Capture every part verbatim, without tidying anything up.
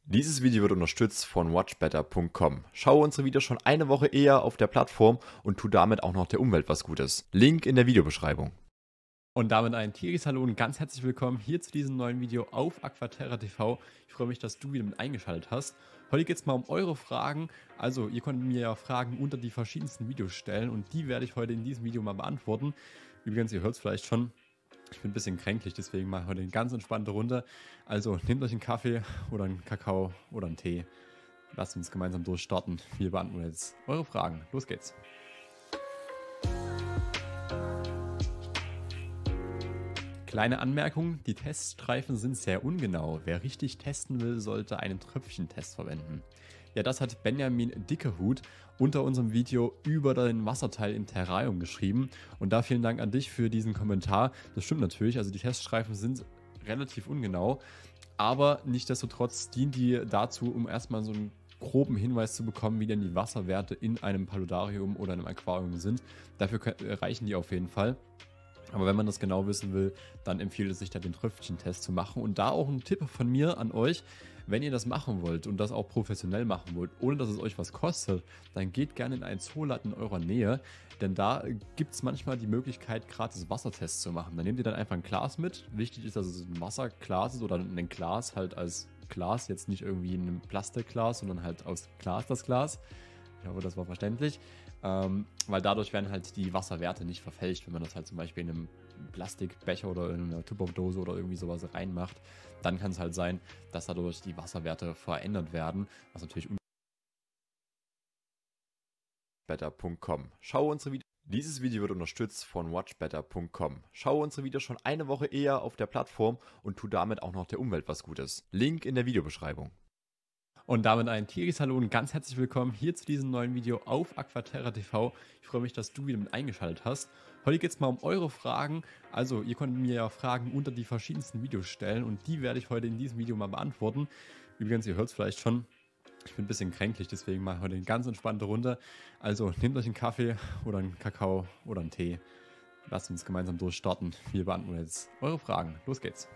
Dieses Video wird unterstützt von watch better punkt com. Schaue unsere Videos schon eine Woche eher auf der Plattform und tu damit auch noch der Umwelt was Gutes. Link in der Videobeschreibung. Und damit ein tieriges Hallo und ganz herzlich willkommen hier zu diesem neuen Video auf Aquaterra T V. Ich freue mich, dass du wieder mit eingeschaltet hast. Heute geht es mal um eure Fragen. Also ihr konntet mir ja Fragen unter die verschiedensten Videos stellen und die werde ich heute in diesem Video mal beantworten. Übrigens, ihr hört es vielleicht schon, ich bin ein bisschen kränklich, deswegen mache ich heute eine ganz entspannte Runde. Also nehmt euch einen Kaffee oder einen Kakao oder einen Tee. Lasst uns gemeinsam durchstarten. Wir beantworten jetzt eure Fragen. Los geht's. Kleine Anmerkung, die Teststreifen sind sehr ungenau. Wer richtig testen will, sollte einen Tröpfchentest verwenden. Ja, das hat Benjamin Dickehut unter unserem Video über den Wasserteil im Terrarium geschrieben. Und da vielen Dank an dich für diesen Kommentar. Das stimmt natürlich, also die Teststreifen sind relativ ungenau. Aber nichtsdestotrotz dienen die dazu, um erstmal so einen groben Hinweis zu bekommen, wie denn die Wasserwerte in einem Paludarium oder einem Aquarium sind. Dafür reichen die auf jeden Fall. Aber wenn man das genau wissen will, dann empfiehlt es sich da den Tröpfchentest zu machen. Und da auch ein Tipp von mir an euch, wenn ihr das machen wollt und das auch professionell machen wollt, ohne dass es euch was kostet, dann geht gerne in einen Zooladen in eurer Nähe, denn da gibt es manchmal die Möglichkeit, gratis Wassertests zu machen. Da nehmt ihr dann einfach ein Glas mit. Wichtig ist, dass es ein Wasserglas ist oder ein Glas halt als Glas, jetzt nicht irgendwie ein Plastikglas, sondern halt aus Glas das Glas. Ich hoffe, das war verständlich. Ähm, weil dadurch werden halt die Wasserwerte nicht verfälscht. Wenn man das halt zum Beispiel in einem Plastikbecher oder in einer Tupperdose oder irgendwie sowas reinmacht, dann kann es halt sein, dass dadurch die Wasserwerte verändert werden, was natürlich watch better punkt com. Schaue unsere Videos. Dieses Video wird unterstützt von watch better punkt com. Schaue unsere Videos schon eine Woche eher auf der Plattform und tu damit auch noch der Umwelt was Gutes. Link in der Videobeschreibung. Und damit ein tieriges Hallo und ganz herzlich willkommen hier zu diesem neuen Video auf Aquaterra T V. Ich freue mich, dass du wieder mit eingeschaltet hast. Heute geht es mal um eure Fragen. Also ihr konntet mir ja Fragen unter die verschiedensten Videos stellen und die werde ich heute in diesem Video mal beantworten. Übrigens, ihr hört es vielleicht schon, ich bin ein bisschen kränklich, deswegen mache ich heute eine ganz entspannte Runde. Also nehmt euch einen Kaffee oder einen Kakao oder einen Tee. Lasst uns gemeinsam durchstarten. Wir beantworten jetzt eure Fragen. Los geht's.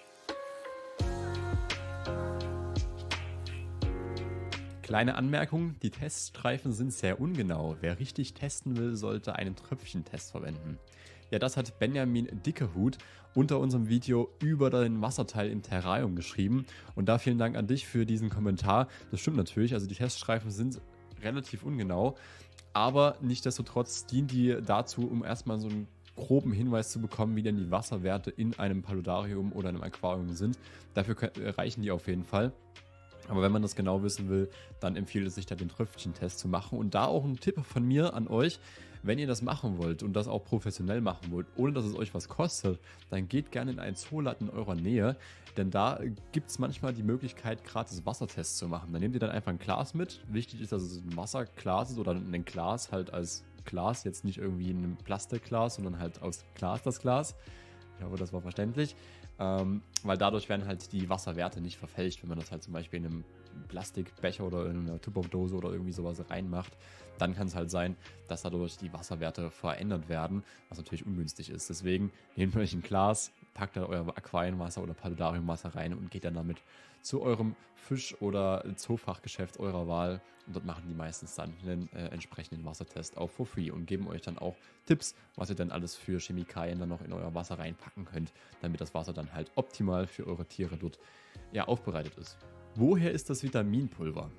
Kleine Anmerkung, die Teststreifen sind sehr ungenau. Wer richtig testen will, sollte einen Tröpfchentest verwenden. Ja, das hat Benjamin Dickehut unter unserem Video über den Wasserteil im Terrarium geschrieben. Und da vielen Dank an dich für diesen Kommentar. Das stimmt natürlich, also die Teststreifen sind relativ ungenau. Aber nichtsdestotrotz dienen die dazu, um erstmal so einen groben Hinweis zu bekommen, wie denn die Wasserwerte in einem Paludarium oder einem Aquarium sind. Dafür reichen die auf jeden Fall. Aber wenn man das genau wissen will, dann empfiehlt es sich da den Tröpfchentest zu machen. Und da auch ein Tipp von mir an euch, wenn ihr das machen wollt und das auch professionell machen wollt, ohne dass es euch was kostet, dann geht gerne in einen Zooladen in eurer Nähe, denn da gibt es manchmal die Möglichkeit, gratis Wassertests zu machen. Da nehmt ihr dann einfach ein Glas mit. Wichtig ist, dass es ein Wasserglas ist oder ein Glas halt als Glas, jetzt nicht irgendwie ein Plastikglas, sondern halt aus Glas das Glas. Ich hoffe, das war verständlich. Ähm, weil dadurch werden halt die Wasserwerte nicht verfälscht, wenn man das halt zum Beispiel in einem Plastikbecher oder in einer Tupperdose oder irgendwie sowas reinmacht, dann kann es halt sein, dass dadurch die Wasserwerte verändert werden, was natürlich ungünstig ist. Deswegen nehmt euch ein Glas, packt da euer Aquarienwasser oder Paludariumwasser rein und geht dann damit zu eurem Fisch- oder Zoofachgeschäft eurer Wahl und dort machen die meistens dann einen äh, entsprechenden Wassertest auch for free und geben euch dann auch Tipps, was ihr dann alles für Chemikalien dann noch in euer Wasser reinpacken könnt, damit das Wasser dann halt optimal für eure Tiere dort ja, aufbereitet ist. Woher ist das Vitaminpulver?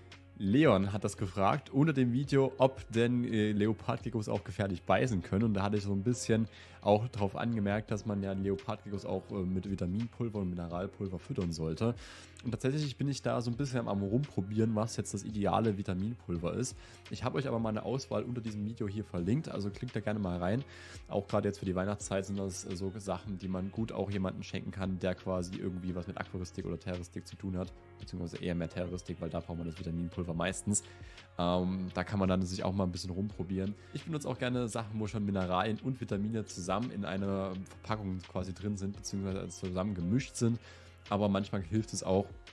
Leon hat das gefragt unter dem Video, ob denn äh, Leopardgeckos auch gefährlich beißen können. Und da hatte ich so ein bisschen auch darauf angemerkt, dass man ja Leopardgeckos auch äh, mit Vitaminpulver und Mineralpulver füttern sollte. Und tatsächlich bin ich da so ein bisschen am rumprobieren, was jetzt das ideale Vitaminpulver ist. Ich habe euch aber mal eine Auswahl unter diesem Video hier verlinkt, also klickt da gerne mal rein. Auch gerade jetzt für die Weihnachtszeit sind das äh, so Sachen, die man gut auch jemandem schenken kann, der quasi irgendwie was mit Aquaristik oder Terroristik zu tun hat. Beziehungsweise eher mehr Terroristik, weil da braucht man das Vitaminpulver meistens. Ähm, da kann man dann sich auch mal ein bisschen rumprobieren. Ich benutze auch gerne Sachen, wo schon Mineralien und Vitamine zusammen in einer Verpackung quasi drin sind, beziehungsweise zusammen gemischt sind. Aber manchmal hilft es auch,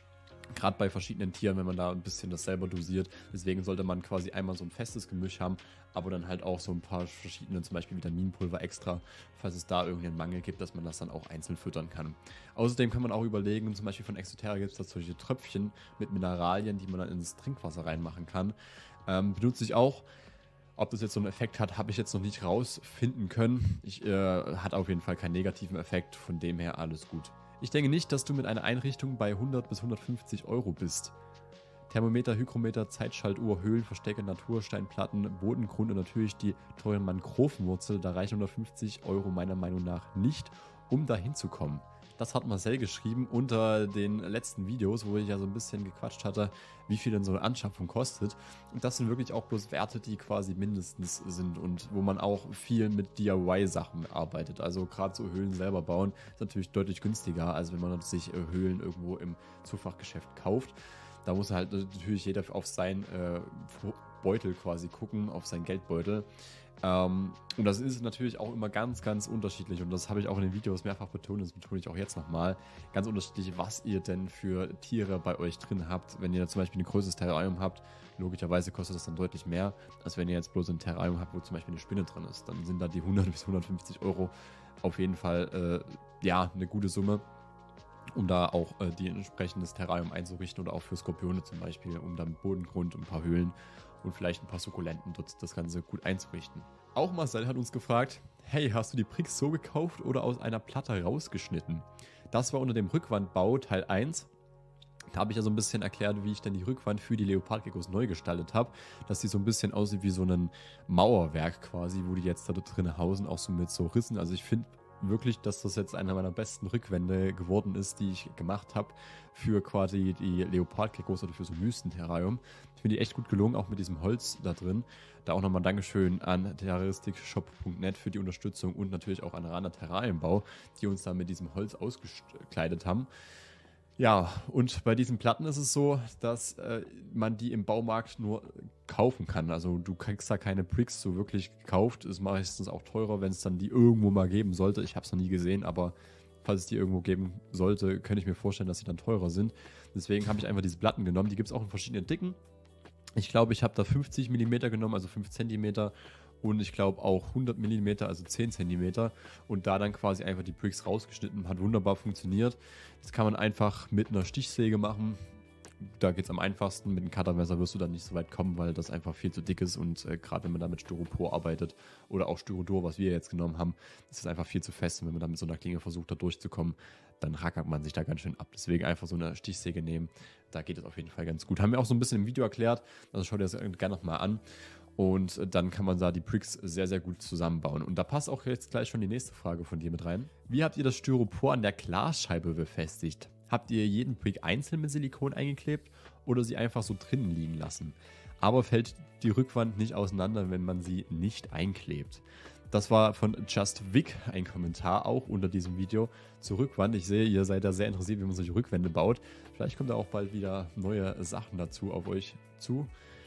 Gerade bei verschiedenen Tieren, wenn man da ein bisschen das selber dosiert. Deswegen sollte man quasi einmal so ein festes Gemisch haben, aber dann halt auch so ein paar verschiedene, zum Beispiel Vitaminpulver extra, falls es da irgendeinen Mangel gibt, dass man das dann auch einzeln füttern kann. Außerdem kann man auch überlegen, zum Beispiel von Exoterra gibt es da solche Tröpfchen mit Mineralien, die man dann ins Trinkwasser reinmachen kann. Ähm, benutze ich auch. Ob das jetzt so einen Effekt hat, habe ich jetzt noch nicht rausfinden können. Ich, äh, hat auf jeden Fall keinen negativen Effekt, von dem her alles gut. Ich denke nicht, dass du mit einer Einrichtung bei hundert bis hundertfünfzig Euro bist. Thermometer, Hygrometer, Zeitschaltuhr, Höhlenverstecke, Natursteinplatten, Bodengrund und natürlich die teuren Mangrovenwurzel, da reichen hundertfünfzig Euro meiner Meinung nach nicht, um da hinzukommen. Das hat Marcel geschrieben unter den letzten Videos, wo ich ja so ein bisschen gequatscht hatte, wie viel denn so eine Anschaffung kostet. Und das sind wirklich auch bloß Werte, die quasi mindestens sind und wo man auch viel mit D I Y-Sachen arbeitet. Also gerade so Höhlen selber bauen ist natürlich deutlich günstiger, als wenn man sich Höhlen irgendwo im Zufachgeschäft kauft. Da muss halt natürlich jeder auf seinen äh, Beutel quasi gucken, auf seinen Geldbeutel. Ähm, und das ist natürlich auch immer ganz, ganz unterschiedlich. Und das habe ich auch in den Videos mehrfach betont, das betone ich auch jetzt nochmal. Ganz unterschiedlich, was ihr denn für Tiere bei euch drin habt. Wenn ihr zum Beispiel ein größeres Terrarium habt, logischerweise kostet das dann deutlich mehr, als wenn ihr jetzt bloß ein Terrarium habt, wo zum Beispiel eine Spinne drin ist. Dann sind da die hundert bis hundertfünfzig Euro auf jeden Fall äh, ja, eine gute Summe, um da auch äh, die entsprechendes Terrarium einzurichten oder auch für Skorpione zum Beispiel, um da mit Bodengrund, ein paar Höhlen und vielleicht ein paar Sukkulenten dort das Ganze gut einzurichten. Auch Marcel hat uns gefragt, hey, hast du die Bricks so gekauft oder aus einer Platte rausgeschnitten? Das war unter dem Rückwandbau Teil eins. Da habe ich ja so ein bisschen erklärt, wie ich dann die Rückwand für die Leopardgeckos neu gestaltet habe, dass die so ein bisschen aussieht wie so ein Mauerwerk quasi, wo die jetzt da drin hausen, auch so mit so Rissen. Also ich finde wirklich, dass das jetzt einer meiner besten Rückwände geworden ist, die ich gemacht habe für quasi die Leopardgeckos oder für so ein Wüstenterrarium. Ich finde die echt gut gelungen, auch mit diesem Holz da drin. Da auch nochmal Dankeschön an terraristikshop punkt net für die Unterstützung und natürlich auch an Rana Terrarienbau, die uns da mit diesem Holz ausgekleidet haben. Ja, und bei diesen Platten ist es so, dass äh, man die im Baumarkt nur kaufen kann. Also du kriegst da keine Bricks so wirklich gekauft. Ist meistens auch teurer, wenn es dann die irgendwo mal geben sollte. Ich habe es noch nie gesehen, aber falls es die irgendwo geben sollte, könnte ich mir vorstellen, dass sie dann teurer sind. Deswegen habe ich einfach diese Platten genommen. Die gibt es auch in verschiedenen Dicken. Ich glaube, ich habe da fünfzig Millimeter genommen, also fünf Zentimeter. Und ich glaube auch hundert Millimeter, also zehn Zentimeter. Und da dann quasi einfach die Bricks rausgeschnitten. Hat wunderbar funktioniert. Das kann man einfach mit einer Stichsäge machen. Da geht es am einfachsten. Mit einem Cuttermesser wirst du dann nicht so weit kommen, weil das einfach viel zu dick ist. Und äh, gerade wenn man da mit Styropor arbeitet oder auch Styrodor, was wir jetzt genommen haben, ist es einfach viel zu fest. Und wenn man da mit so einer Klinge versucht, da durchzukommen, dann rackert man sich da ganz schön ab. Deswegen einfach so eine Stichsäge nehmen. Da geht es auf jeden Fall ganz gut. Haben wir auch so ein bisschen im Video erklärt. Also schaut ihr das gerne nochmal an. Und dann kann man da die Bricks sehr, sehr gut zusammenbauen. Und da passt auch jetzt gleich schon die nächste Frage von dir mit rein. Wie habt ihr das Styropor an der Glasscheibe befestigt? Habt ihr jeden Brick einzeln mit Silikon eingeklebt oder sie einfach so drinnen liegen lassen? Aber fällt die Rückwand nicht auseinander, wenn man sie nicht einklebt? Das war von Just Vic ein Kommentar, auch unter diesem Video zur Rückwand. Ich sehe, ihr seid da sehr interessiert, wie man solche Rückwände baut. Vielleicht kommt da auch bald wieder neue Sachen dazu auf euch zu.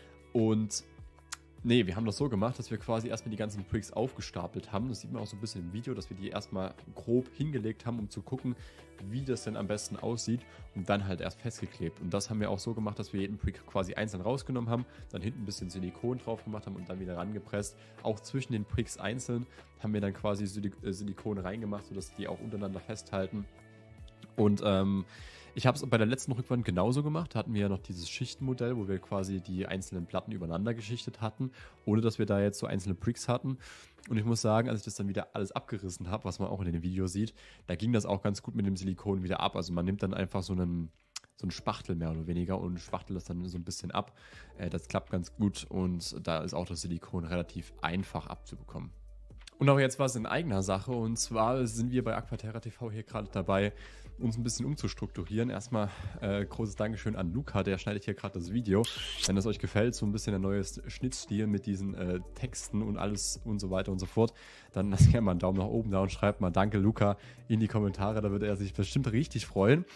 Und nee, wir haben das so gemacht, dass wir quasi erstmal die ganzen Bricks aufgestapelt haben. Das sieht man auch so ein bisschen im Video, dass wir die erstmal grob hingelegt haben, um zu gucken, wie das denn am besten aussieht und dann halt erst festgeklebt. Und das haben wir auch so gemacht, dass wir jeden Brick quasi einzeln rausgenommen haben, dann hinten ein bisschen Silikon drauf gemacht haben und dann wieder rangepresst. Auch zwischen den Bricks einzeln haben wir dann quasi Silikon reingemacht, sodass die auch untereinander festhalten. Und ähm, ich habe es bei der letzten Rückwand genauso gemacht. Da hatten wir ja noch dieses Schichtenmodell, wo wir quasi die einzelnen Platten übereinander geschichtet hatten, ohne dass wir da jetzt so einzelne Bricks hatten. Und ich muss sagen, als ich das dann wieder alles abgerissen habe, was man auch in dem Video sieht, da ging das auch ganz gut mit dem Silikon wieder ab. Also man nimmt dann einfach so einen, so einen Spachtel mehr oder weniger und spachtelt das dann so ein bisschen ab. Äh, das klappt ganz gut und da ist auch das Silikon relativ einfach abzubekommen. Und auch jetzt was in eigener Sache, und zwar sind wir bei Aquaterra T V hier gerade dabei, uns ein bisschen umzustrukturieren. Erstmal äh, großes Dankeschön an Luca, der schneidet hier gerade das Video. Wenn es euch gefällt, so ein bisschen der neue Schnittstil mit diesen äh, Texten und alles und so weiter und so fort, dann lasst gerne mal einen Daumen nach oben da und schreibt mal Danke Luca in die Kommentare, da würde er sich bestimmt richtig freuen.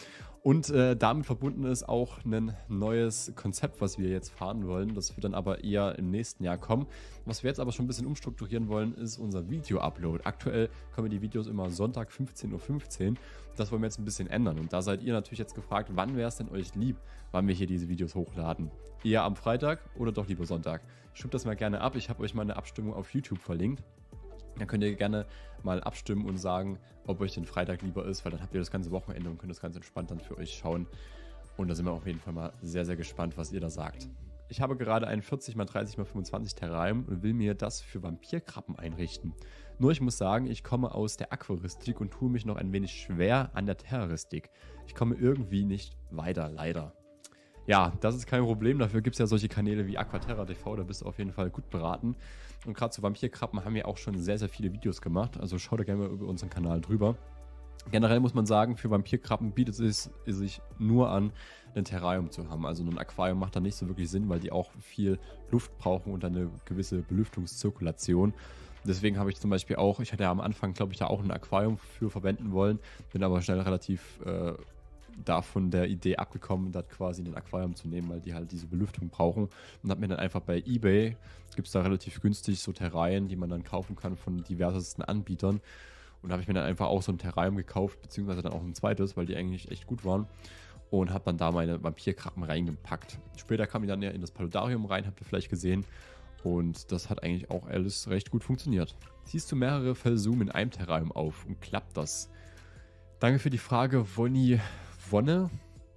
Und äh, damit verbunden ist auch ein neues Konzept, was wir jetzt fahren wollen. Das wird dann aber eher im nächsten Jahr kommen. Was wir jetzt aber schon ein bisschen umstrukturieren wollen, ist unser Video-Upload. Aktuell kommen die Videos immer Sonntag fünfzehn Uhr fünfzehn. Das wollen wir jetzt ein bisschen ändern. Und da seid ihr natürlich jetzt gefragt, wann wäre es denn euch lieb, wann wir hier diese Videos hochladen? Eher am Freitag oder doch lieber Sonntag? Stimmt das mal gerne ab. Ich habe euch mal eine Abstimmung auf YouTube verlinkt. Dann könnt ihr gerne mal abstimmen und sagen, ob euch den Freitag lieber ist, weil dann habt ihr das ganze Wochenende und könnt das ganz entspannt dann für euch schauen. Und da sind wir auf jeden Fall mal sehr, sehr gespannt, was ihr da sagt. Ich habe gerade ein vierzig mal dreißig mal fünfundzwanzig Terrarium und will mir das für Vampirkrabben einrichten. Nur ich muss sagen, ich komme aus der Aquaristik und tue mich noch ein wenig schwer an der Terroristik. Ich komme irgendwie nicht weiter, leider. Ja, das ist kein Problem. Dafür gibt es ja solche Kanäle wie Aquaterra T V, da bist du auf jeden Fall gut beraten. Und gerade zu Vampirkrabben haben wir auch schon sehr, sehr viele Videos gemacht. Also schau da gerne mal über unseren Kanal drüber. Generell muss man sagen, für Vampirkrabben bietet es sich nur an, ein Terrarium zu haben. Also ein Aquarium macht da nicht so wirklich Sinn, weil die auch viel Luft brauchen und eine gewisse Belüftungszirkulation. Deswegen habe ich zum Beispiel auch, ich hatte ja am Anfang, glaube ich, da auch ein Aquarium für verwenden wollen, bin aber schnell relativ äh, da von der Idee abgekommen, das quasi in ein Aquarium zu nehmen, weil die halt diese Belüftung brauchen. Und habe mir dann einfach bei eBay, gibt es da relativ günstig so Terrarien, die man dann kaufen kann von diversesten Anbietern. Und da habe ich mir dann einfach auch so ein Terrarium gekauft, beziehungsweise dann auch ein zweites, weil die eigentlich echt gut waren. Und habe dann da meine Vampirkrabben reingepackt. Später kam ich dann ja in das Paludarium rein, habt ihr vielleicht gesehen. Und das hat eigentlich auch alles recht gut funktioniert. Ziehst du mehrere Felsumen in einem Terrarium auf und klappt das? Danke für die Frage, Wonny Wonne.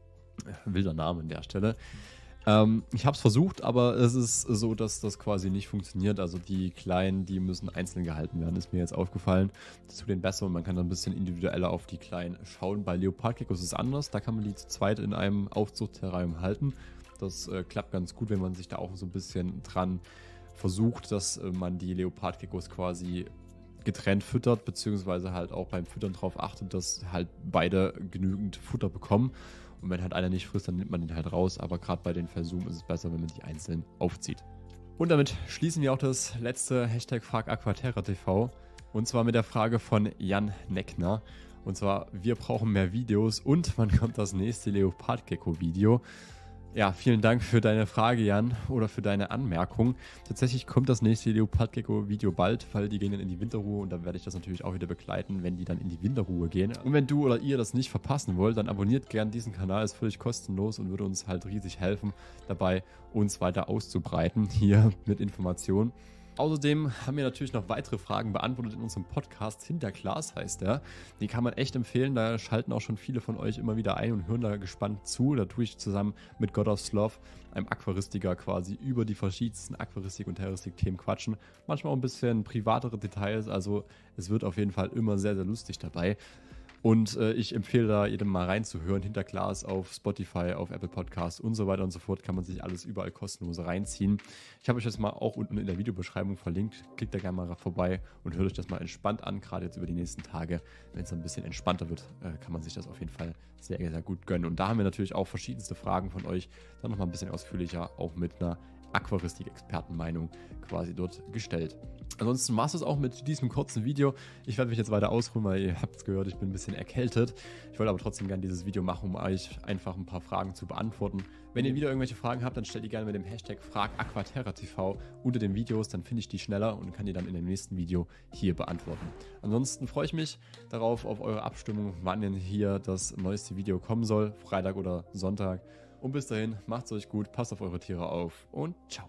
Wilder Name an der Stelle. Ähm, ich habe es versucht, aber es ist so, dass das quasi nicht funktioniert. Also die Kleinen, die müssen einzeln gehalten werden, ist mir jetzt aufgefallen. Zu den besseren, man kann dann ein bisschen individueller auf die Kleinen schauen. Bei Leopardgeckos ist es anders, da kann man die zu zweit in einem Aufzuchtterrarium halten. Das äh, klappt ganz gut, wenn man sich da auch so ein bisschen dran versucht, dass äh, man die Leopardgeckos quasi getrennt füttert, beziehungsweise halt auch beim Füttern darauf achtet, dass halt beide genügend Futter bekommen. Und wenn halt einer nicht frisst, dann nimmt man den halt raus. Aber gerade bei den Versuchen ist es besser, wenn man die einzeln aufzieht. Und damit schließen wir auch das letzte Hashtag Frag Aquaterra T V. Und zwar mit der Frage von Jan Neckner. Und zwar, wir brauchen mehr Videos und wann kommt das nächste Leopardgecko-Video? Ja, vielen Dank für deine Frage, Jan, oder für deine Anmerkung. Tatsächlich kommt das nächste Leopardgecko-Video bald, weil die gehen dann in die Winterruhe und dann werde ich das natürlich auch wieder begleiten, wenn die dann in die Winterruhe gehen. Und wenn du oder ihr das nicht verpassen wollt, dann abonniert gern diesen Kanal, ist völlig kostenlos und würde uns halt riesig helfen, dabei uns weiter auszubreiten hier mit Informationen. Außerdem haben wir natürlich noch weitere Fragen beantwortet in unserem Podcast. Hinter Glas heißt der. Die kann man echt empfehlen. Da schalten auch schon viele von euch immer wieder ein und hören da gespannt zu. Da tue ich zusammen mit God of Sloth, einem Aquaristiker, quasi über die verschiedensten Aquaristik- und Terroristik-Themen quatschen. Manchmal auch ein bisschen privatere Details. Also es wird auf jeden Fall immer sehr, sehr lustig dabei. Und äh, ich empfehle da jedem mal reinzuhören. Hinter Glas auf Spotify, auf Apple Podcasts und so weiter und so fort kann man sich alles überall kostenlos reinziehen. Ich habe euch das mal auch unten in der Videobeschreibung verlinkt. Klickt da gerne mal vorbei und hört euch das mal entspannt an, gerade jetzt über die nächsten Tage. Wenn es ein bisschen entspannter wird, äh, kann man sich das auf jeden Fall sehr, sehr gut gönnen. Und da haben wir natürlich auch verschiedenste Fragen von euch, dann nochmal ein bisschen ausführlicher, auch mit einer Aquaristik-Expertenmeinung quasi dort gestellt. Ansonsten war es das auch mit diesem kurzen Video. Ich werde mich jetzt weiter ausruhen, weil ihr habt es gehört, ich bin ein bisschen erkältet. Ich wollte aber trotzdem gerne dieses Video machen, um euch einfach ein paar Fragen zu beantworten. Wenn ihr wieder irgendwelche Fragen habt, dann stellt die gerne mit dem Hashtag Frag Aquaterra T V unter den Videos, dann finde ich die schneller und kann die dann in dem nächsten Video hier beantworten. Ansonsten freue ich mich darauf, auf eure Abstimmung, wann denn hier das neueste Video kommen soll, Freitag oder Sonntag. Und bis dahin, macht's euch gut, passt auf eure Tiere auf und ciao.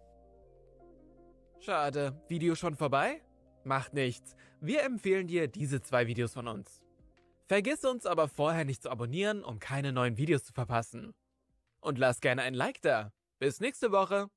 Schade, Video schon vorbei? Macht nichts, wir empfehlen dir diese zwei Videos von uns. Vergiss uns aber vorher nicht zu abonnieren, um keine neuen Videos zu verpassen. Und lass gerne ein Like da. Bis nächste Woche.